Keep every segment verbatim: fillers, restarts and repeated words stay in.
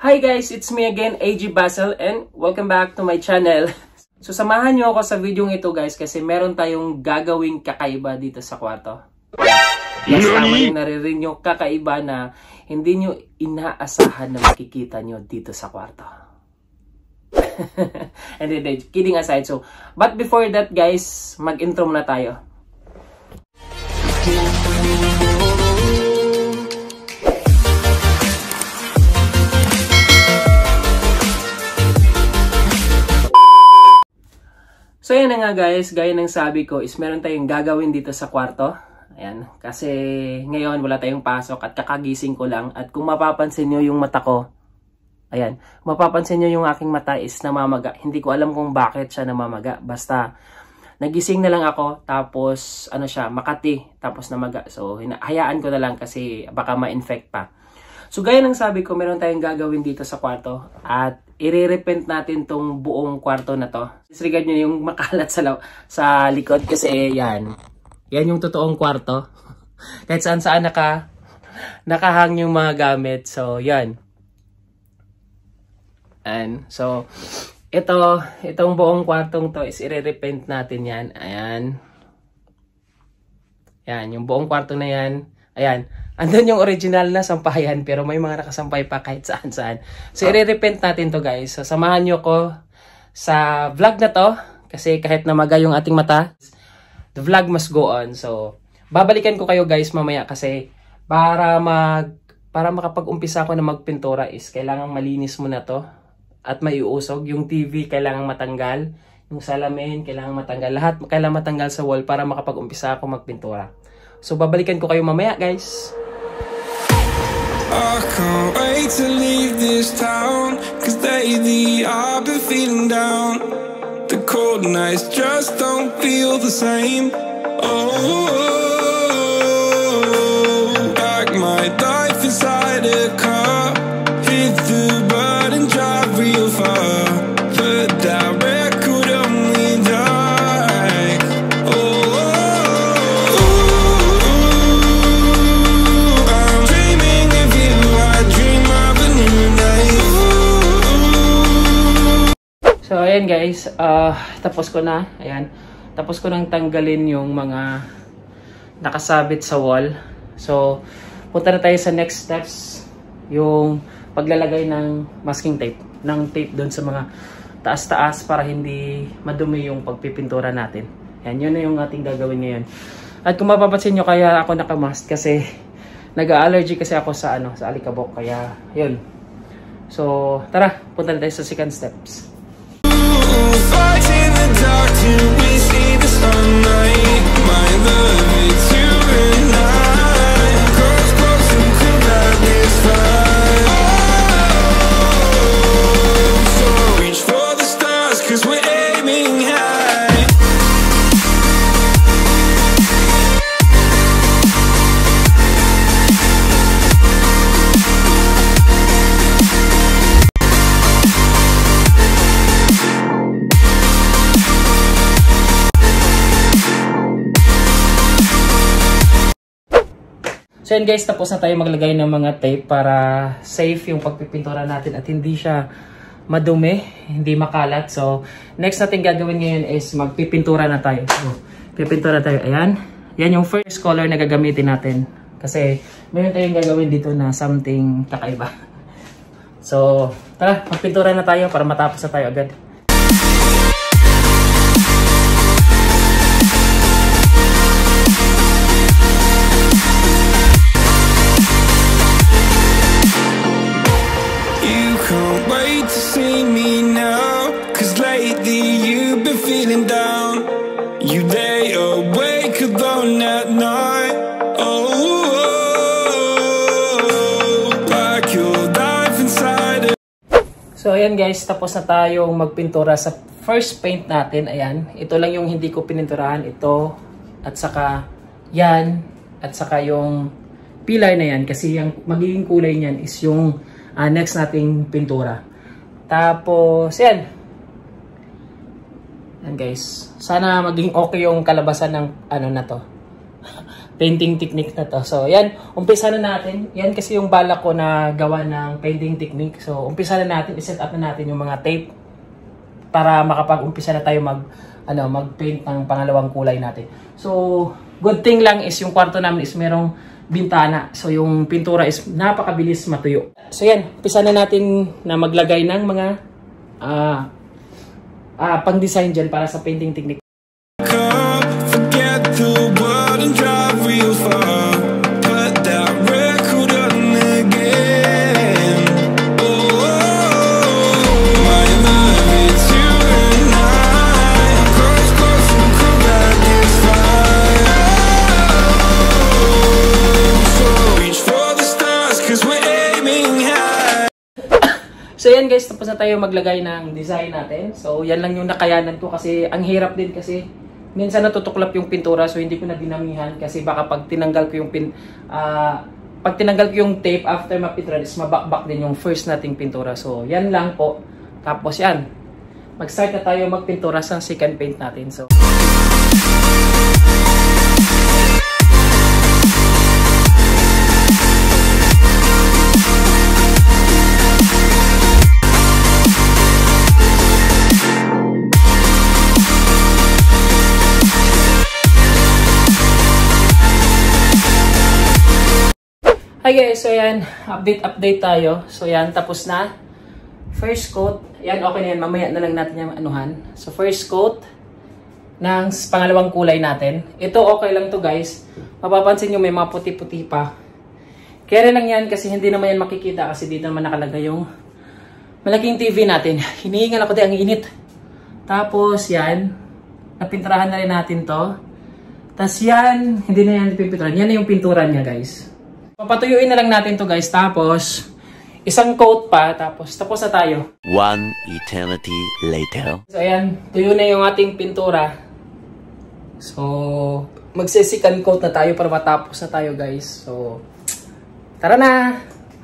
Hi guys, it's me again, A G Basel, and welcome back to my channel. So samahan nyo ako sa video ito guys kasi meron tayong gagawing kakaiba dito sa kwarto. Mas tama yung naririnig nyo kakaiba na hindi nyo inaasahan na makikita nyo dito sa kwarto. And then, kidding aside. So, but before that guys, mag-intro na tayo. So yan na nga guys, gaya ng sabi ko is meron tayong gagawin dito sa kwarto. Ayan, kasi ngayon wala tayong pasok at kakagising ko lang. At kung mapapansin nyo yung mata ko, ayan, mapapansin nyo yung aking mata is namamaga. Hindi ko alam kung bakit siya namamaga. Basta nagising na lang ako, tapos ano siya, makati, tapos namaga. So hayaan ko na lang kasi baka ma-infect pa. So gaya ng sabi ko, meron tayong gagawin dito sa kwarto at i-repaint natin tong buong kwarto na to. Disregard nyo yung makalat sa, sa likod kasi yan. Yan yung totoong kwarto. Kahit saan saan naka, nakahang yung mga gamit. So yan. And so ito, itong buong kwartong to is i-repaint natin yan. Ayan. Yan, yung buong kwarto na yan. Ayan. Andun yung original na sampayan pero may mga nakasampay pa kahit saan saan. So i-repaint natin to guys. So samahan nyo ko sa vlog na to kasi kahit namaga yung ating mata, the vlog must go on. So babalikan ko kayo guys mamaya kasi para mag para makapag-umpisa ako na magpintura is kailangan malinis muna to at maiusog. Yung T V kailangan matanggal, yung salamin kailangan matanggal, lahat kailangan matanggal sa wall para makapag-umpisa ako magpintura. So babalikan ko kayo mamaya guys. I can't wait to leave this town, cause lately I've been feeling down. The cold nights just don't feel the same. Oh, like my life inside a car, hit the button, drive real far, but that record only die. Oh, so ayan guys, uh, tapos ko na, ayan, tapos ko nang tanggalin yung mga nakasabit sa wall. So punta na tayo sa next steps, yung paglalagay ng masking tape, ng tape doon sa mga taas-taas para hindi madumi yung pagpipintura natin. Ayan, yun na yung ating gagawin ngayon. At kung mapapansin nyo kaya ako nakamask kasi nag-allergy kasi ako sa ano, sa alikabok, kaya yun. So tara, punta na tayo sa second steps. So yan guys, tapos na tayo maglagay ng mga tape para safe yung pagpipintura natin at hindi siya madumi, hindi makalat. So next natin gagawin ngayon is magpipintura na tayo. So, pipintura tayo. Ayan. Yan yung first color na gagamitin natin. Kasi mayroon tayong gagawin dito na something kakaiba. So tara, magpintura na tayo para matapos na tayo agad. Can't wait to see me now, cause lately you've been feeling down. You lay awake alone at night. Oh, like your life inside it. So ayan guys, tapos na tayong magpintura sa first paint natin. Ayan, ito lang yung hindi ko pininturahan. Ito, at saka yan, at saka yung pillar na yan. Kasi yung magiging kulay niyan is yung Uh, next nating pintura. Tapos yan. Yan guys. Sana maging okay yung kalabasan ng ano na to. painting technique na to. So, yan. Umpisa na natin. Yan kasi yung balak ko na gawa ng painting technique. So, umpisa na natin. I-set up na natin yung mga tape para makapag-umpisa na tayo mag, ano, mag-paint ng pangalawang kulay natin. So, good thing lang is yung kwarto namin is merong bintana. So, yung pintura is napakabilis matuyo. So, yan. Umpisa na natin na maglagay ng mga uh, uh, pang-design dyan para sa painting technique. So yan guys, tapos na tayo maglagay ng design natin. So yan lang yung nakayanan ko kasi ang hirap din kasi minsan natutuklap yung pintura, so hindi ko na dinamihan kasi baka pag tinanggal ko yung pin uh, pag tinanggal ko yung tape after mapintura is mabakbak din yung first nating pintura. So yan lang po. Tapos yan, mag-start na tayo magpintura sa second paint natin. So hi guys, so yan, update update tayo. So yan, tapos na. First coat, yan okay na yan, mamaya na lang natin yung anuhan. So first coat ng pangalawang kulay natin. Ito okay lang to guys. Mapapansin nyo may mga puti-puti pa. Kaya lang yan kasi hindi naman yan makikita kasi dito naman nakalagay yung malaking T V natin. Hinihingal ako din, ang init. Tapos yan, napinturahan na rin natin to. Tapos yan, hindi na yan pipinturahan. Yan na yung pintura niya guys. Papatuyuin na lang natin to guys. Tapos, isang coat pa. Tapos, tapos na tayo. One eternity later. So, ayan. Tuyo na yung ating pintura. So, magse-second coat na tayo para matapos na tayo guys. So, tara na!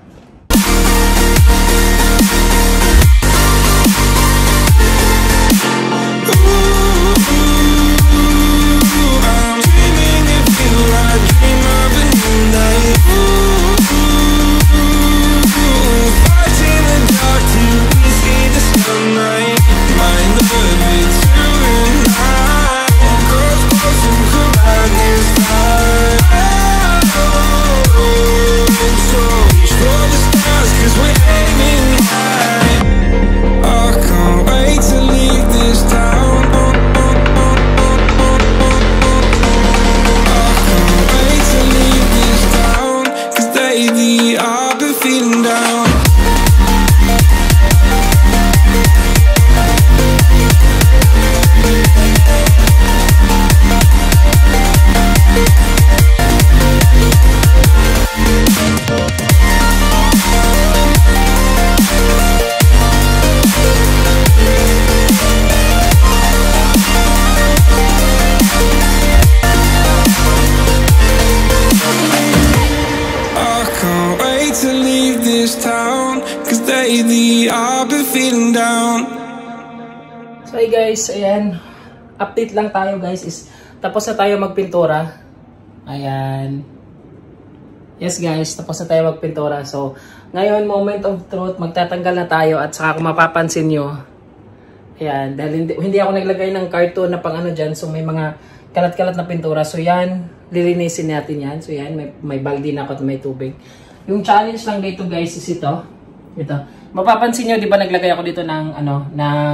So hey guys, ayan, update lang tayo guys, is tapos na tayo magpintura. Ayan. Yes guys, tapos na tayo magpintura. So, ngayon, moment of truth, magtatanggal na tayo at saka kung mapapansin nyo, ayan, dahil hindi, hindi ako naglagay ng carton na pang ano dyan, so may mga kalat-kalat na pintura. So yan, lilinisin natin yan. So yan, may, may baldi na ako at may tubig. Yung challenge lang dito guys is ito. Ito. Mapapansin nyo, di ba naglagay ako dito ng, ano, ng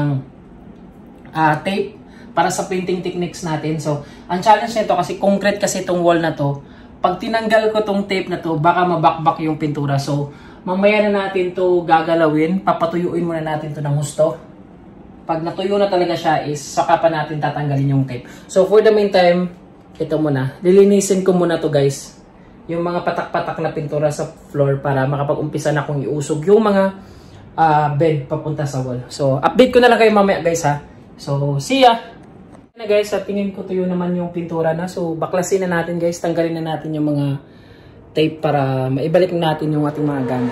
uh, tape para sa painting techniques natin. So, ang challenge nito kasi concrete kasi itong wall na to. Pag tinanggal ko tong tape na to, baka mabakbak yung pintura. So, mamaya na natin to gagalawin. Papatuyuin muna natin to ng husto. Pag natuyo na talaga siya is saka pa natin tatanggalin yung tape. So, for the meantime, ito muna. Lilinisin ko muna to guys. Yung mga patak-patak na pintura sa floor para makapag-umpisa na akong iusog yung mga uh, bed papunta sa wall. So, update ko na lang kayo mamaya guys ha. So, see ya! Na guys, sa tingin ko tuyo naman yung pintura na. So, baklasin na natin guys. Tanggalin na natin yung mga tape para maibalik natin yung ating mga gamit.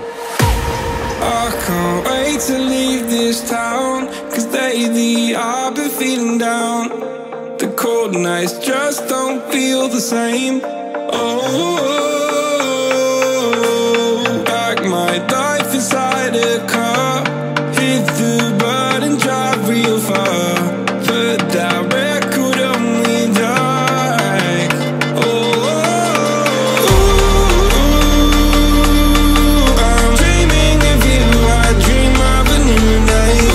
I can't wait to leave this town, cause lately I've been feeling down. The cold nights just don't feel the same. Oh, pack my life inside a car, hit the button, drive real far, but that record only like, oh, I'm dreaming of you, I dream of a new night.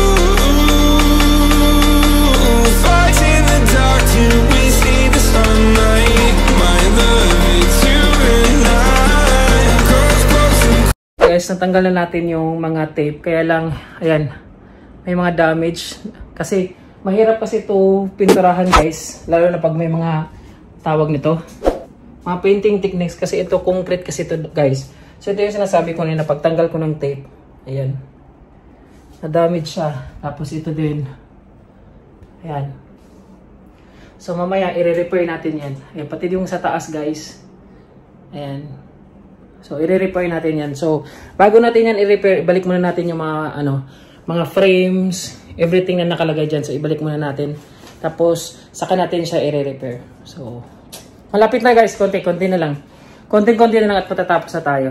Ooh, fight in the dark till we see the sunlight. My love, it's you and I. Close, close and Guys, natanggal na natin yung mga tape. Kaya lang, ayan, may mga damage. Kasi, mahirap kasi ito pinturahan guys. Lalo na pag may mga tawag nito. Mga painting techniques. Kasi ito, concrete kasi ito guys. So, ito yung sinasabi ko na pagtanggal ko ng tape. Ayan. Na-damage siya. Tapos ito din. Ayan. So, mamaya, i-repair natin yan. Ayan, pati yung sa taas guys. Ayan. So, i-repair natin yan. So, bago natin yan i-repair, ibalik muna natin yung mga, ano, mga frames, everything na nakalagay dyan. So, ibalik muna natin. Tapos, saka natin siya i-repair. So, malapit na guys. Konti, konti na lang. Konti-konti na lang at patatapos na tayo.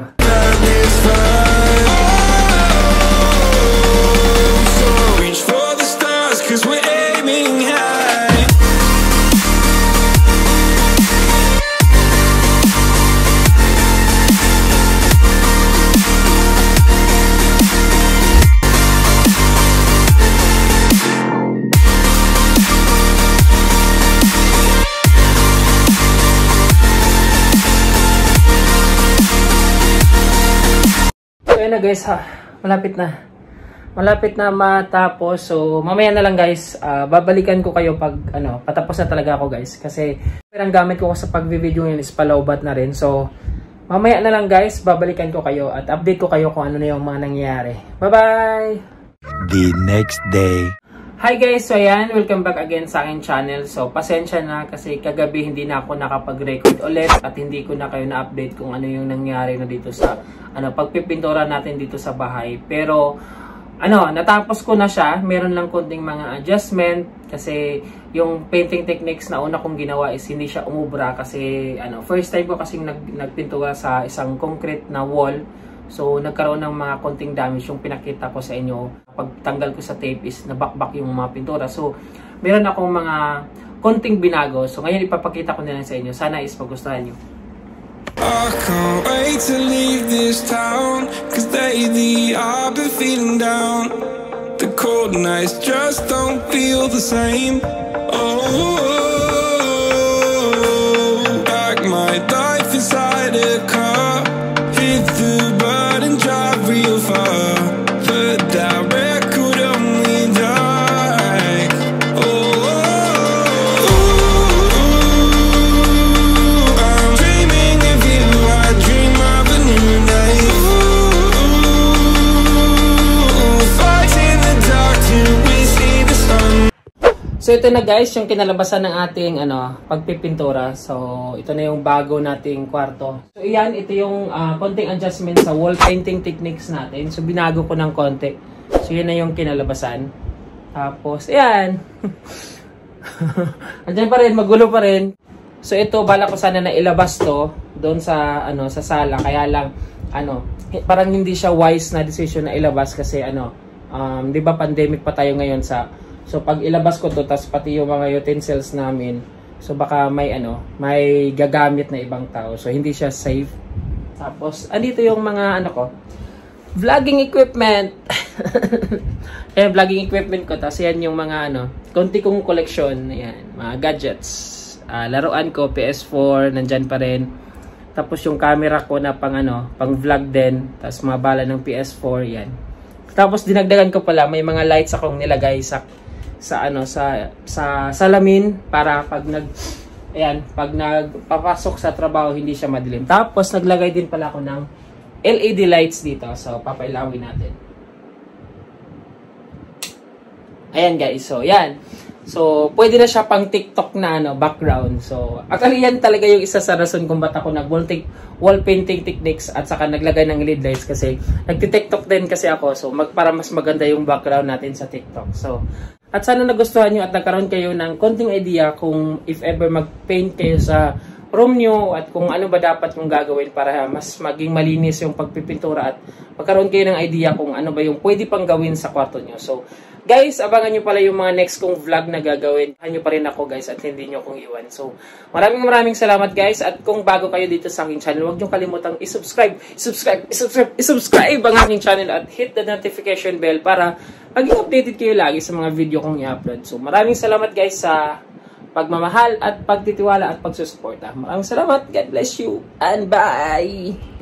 reach for the stars, cause we're aiming high. So, ayan na guys ha. Malapit na. Malapit na matapos. So, mamaya na lang guys. Uh, babalikan ko kayo pag ano, patapos na talaga ako guys. Kasi, ang gamit ko sa pag-video yun is palaubat na rin. So, mamaya na lang guys. Babalikan ko kayo at update ko kayo kung ano na yung mga nangyayari. Bye-bye! The next day. Hi guys! So ayan, welcome back again sa aking channel. So pasensya na kasi kagabi hindi na ako nakapag-record ulit at hindi ko na kayo na-update kung ano yung nangyari na dito sa ano, pagpipintura natin dito sa bahay. Pero ano, natapos ko na siya. Meron lang konting mga adjustment kasi yung painting techniques na una kong ginawa is hindi siya umubra kasi ano, first time ko kasing nag, nagpintura sa isang concrete na wall. So, nagkaroon ng mga konting damage yung pinakita ko sa inyo. Pagtanggal ko sa tape is nabakbak yung mga pintura. So, meron akong mga konting binago. So, ngayon ipapakita ko na lang sa inyo. Sana is magustuhan nyo. I can't wait to leave this town, cause lately I've been feeling down. The cold nights just don't feel the same. Oh, pack my life inside a car, hit the button, drive real far, but that record only like, oh, I'm dreaming of you, I dream of a new night. Ooh, fight in the dark till we see the sun. So, ito na guys, yung kinalabasan ng ating ano, pagpipintura. So, ito na yung bago nating kwarto. So, iyan, ito yung uh, konting adjustment sa wall painting techniques natin. So, binago ko ng konti. So, yun na yung kinalabasan. Tapos, ayan. Andiyan pa rin, magulo pa rin. So, ito, bala ko sana na ilabas to doon sa, ano, sa sala. Kaya lang, ano, parang hindi siya wise na decision na ilabas kasi, ano, um, di ba pandemic pa tayo ngayon sa. So, pag ilabas ko to, tas pati yung mga utensils namin, so baka may ano, may gagamit na ibang tao. So, hindi siya safe. Tapos, andito yung mga ano ko, vlogging equipment. Ayan, vlogging equipment ko. Tapos, yan yung mga ano, konti kong collection. Ayan, mga gadgets. Uh, laruan ko, P S four, nandyan pa rin. Tapos, yung camera ko na pang ano, pang vlog din. Tapos, mga bala ng P S four, yan. Tapos, dinagdagan ko pala, may mga lights akong nilagay sa sa ano sa sa salamin para pag nag ayan, pag nagpapasok sa trabaho hindi siya madilim. Tapos naglagay din pala ako ng L E D lights dito. So papailawin natin. Ayan guys. So yan. So pwede na siya pang TikTok na ano, background. So actually yan talaga yung isa sa rason kung ba't ako nag wall painting techniques at saka naglagay ng L E D lights kasi nagti-TikTok din kasi ako. So mag, para mas maganda yung background natin sa TikTok. So at sana nagustuhan nyo at nagkaroon kayo ng konting idea kung if ever mag-paint kayo sa room nyo at kung ano ba dapat yung gagawin para mas maging malinis yung pagpipintura at magkaroon kayo ng idea kung ano ba yung pwede pang gawin sa kwarto nyo. So, guys, abangan nyo pala yung mga next kong vlog na gagawin. Abangan nyo pa rin ako, guys, at hindi nyo kong iwan. So, maraming maraming salamat, guys. At kung bago kayo dito sa aking channel, huwag nyo kalimutang isubscribe, isubscribe, isubscribe, isubscribe ang aking channel at hit the notification bell para maging updated kayo lagi sa mga video kong i-upload. So, maraming salamat, guys, sa pagmamahal at pagtitiwala at pagsusuporta. Maraming salamat. God bless you and bye!